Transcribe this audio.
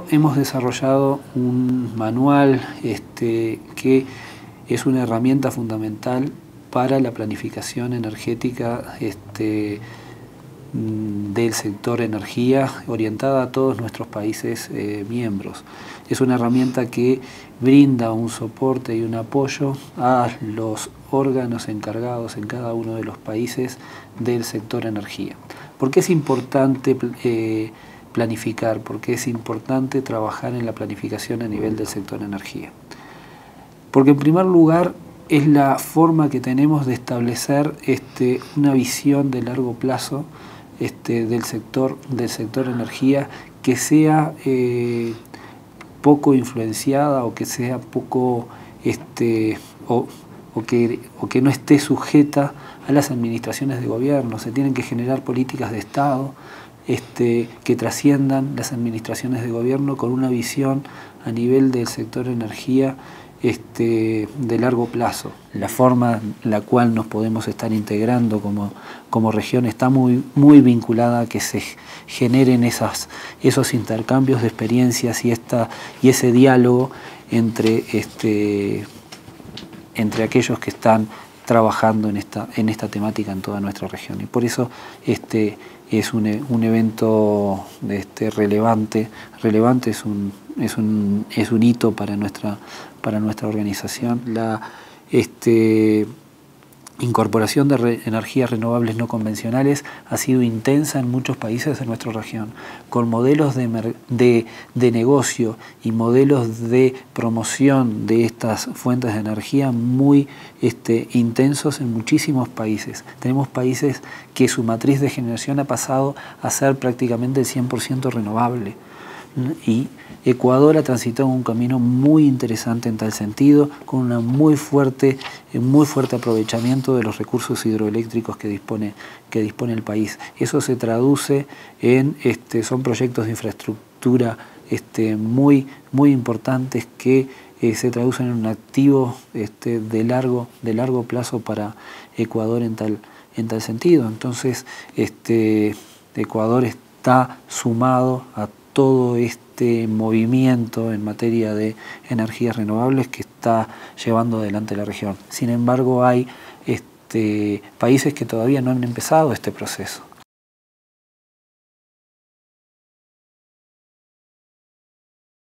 hemos desarrollado un manual que es una herramienta fundamental para la planificación energética del sector energía, orientada a todos nuestros países miembros. Es una herramienta que brinda un soporte y un apoyo a los órganos encargados en cada uno de los países del sector energía. ¿Por qué es importante planificar? ¿Por qué es importante trabajar en la planificación a nivel del sector energía? Porque en primer lugar es la forma que tenemos de establecer una visión de largo plazo del sector energía que sea poco influenciada o que sea poco o que no esté sujeta a las administraciones de gobierno. Se tienen que generar políticas de Estado que trasciendan las administraciones de gobierno con una visión a nivel del sector energía de largo plazo. La forma en la cual nos podemos estar integrando como región está muy vinculada a que se generen esos intercambios de experiencias y ese diálogo entre aquellos que están trabajando en esta temática en toda nuestra región. Y por eso es un evento relevante, es un hito para nuestra organización. La incorporación de energías renovables no convencionales ha sido intensa en muchos países de nuestra región, con modelos de negocio y modelos de promoción de estas fuentes de energía muy intensos en muchísimos países. Tenemos países que su matriz de generación ha pasado a ser prácticamente el 100% renovable. Y Ecuador ha transitado un camino muy interesante en tal sentido, con un muy fuerte aprovechamiento de los recursos hidroeléctricos que dispone el país. Eso se traduce en son proyectos de infraestructura muy importantes que se traducen en un activo de largo plazo para Ecuador en tal sentido. Entonces Ecuador está sumado a todo este movimiento en materia de energías renovables que está llevando adelante la región. Sin embargo, hay países que todavía no han empezado este proceso.